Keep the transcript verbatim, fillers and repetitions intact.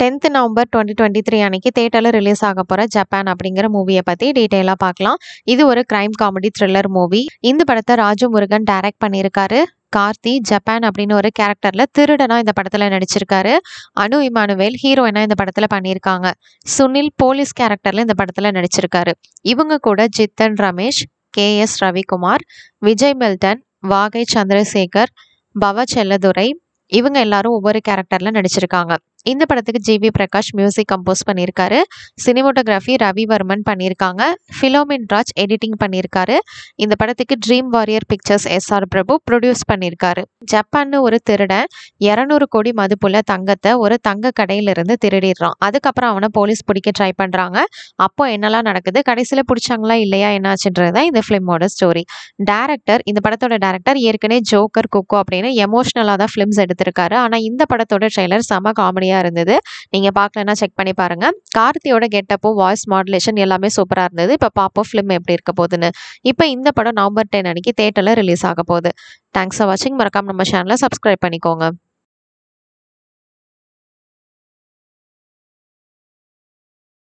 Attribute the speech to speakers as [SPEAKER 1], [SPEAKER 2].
[SPEAKER 1] tenth November twenty twenty-three அன்னைக்கு தியேட்டர்ல release ஆக போற ஜப்பான் அப்படிங்கிற மூவியை பத்தி டீடைலா பார்க்கலாம். இது ஒரு கிரைம் காமெடி த்ரில்லர் மூவி. இந்த படத்தை ராஜமுருகன் டைரக்ட் பண்ணியிருக்காரு. கார்த்தி ஜப்பான் அப்படின்னு ஒரு கேரக்டர்ல திருடனா இந்த படத்துல நடிச்சிருக்காரு. அனு இமானுவேல் ஹீரோயினா இந்த படத்துல பண்ணியிருக்காங்க. சுனில் போலீஸ் கேரக்டர்ல இந்த படத்துல நடிச்சிருக்காரு. இவங்க கூட ஜித்தன் ரமேஷ், கே எஸ் ரவிக்குமார், விஜய் மில்டன், வாகை சந்திரசேகர், பவ செல்லதுரை இவங்க எல்லாரும் ஒவ்வொரு கேரக்டர்ல நடிச்சிருக்காங்க. இந்த படத்துக்கு G V Prakash music compose பண்ணியிருக்காரு. சினிமோட்டோகிராஃபி ரவிவர்மன் பண்ணியிருக்காங்க. ஃபிலோமின் ராஜ் எடிட்டிங் பண்ணியிருக்காரு. இந்த படத்துக்கு Dream Warrior Pictures S R Prabhu produce பண்ணியிருக்காரு. ஜப்பான்னு ஒரு திருடன் இரநூறு கோடி மதிப்புள்ள தங்கத்தை ஒரு தங்க கடையிலிருந்து திருடிடுறான். அதுக்கப்புறம் அவனை போலீஸ் பிடிக்க ட்ரை பண்றாங்க. அப்போ என்னெல்லாம் நடக்குது, கடைசியில் பிடிச்சாங்களா இல்லையா என்னாச்சுன்றதுதான் இந்த ஃபிலிமோட ஸ்டோரி. டேரக்டர் இந்த படத்தோட டேரக்டர் ஏற்கனவே ஜோக்கர், குக்கோ அப்படின்னு எமோஷனலாக தான் ஃபிலிம்ஸ் எடுத்திருக்காரு. ஆனால் இந்த படத்தோட ட்ரெய்லர் செம காமெடியா இருந்தது. நீங்க பார்க்கலன்னா செக் பண்ணி பாருங்க. கார்த்தியோட கெட்டப்பும் வாய்ஸ் மாடுலேஷன் எல்லாமே சூப்பரா இருந்தது. இப்ப பாப்போம் ஃபிலிம் எப்படி இருக்க போகுதுன்னு. இப்ப இந்த படம் நவம்பர் tenth அன்னைக்கு தியேட்டர்ல ரிலீஸ் ஆக போகுது. தேங்க்ஸ் ஃபார் வாட்சிங். மறக்காம நம்ம சேனலை சப்ஸ்கிரைப் பண்ணிக்கோங்க.